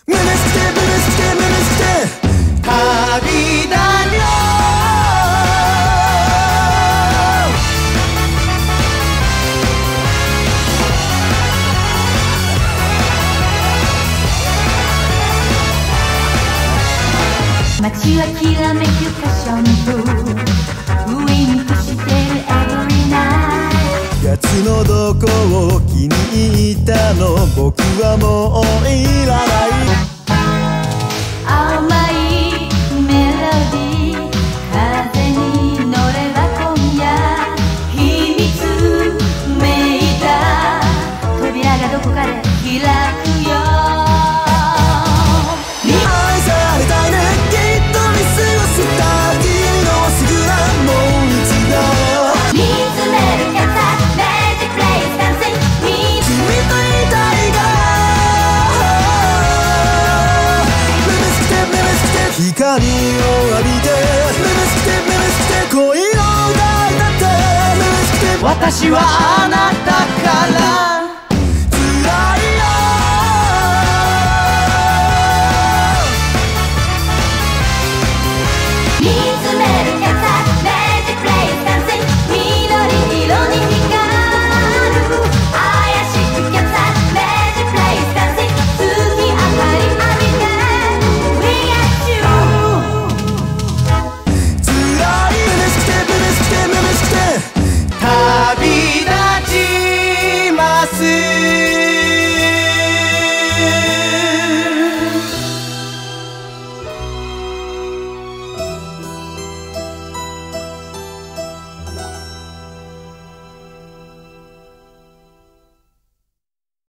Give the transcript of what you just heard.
めめしくてめめしくてめめしくて旅だよ。 街はきらめくファッション風ウインクしてる every night。 やつのどこを気に入ったの、僕はもういらない。 甘いメロディー風に乗れば今夜秘密めいた扉がどこかで開くよ。 愛されたいね、きっと見過ごした君のすぐらもう一度見つめるキャッター Magic Place Dancing 君と言いたいがめめしくてめめしくて光を浴びてめめしくてめめしくて恋の歌歌ってめめしくて私はあなたから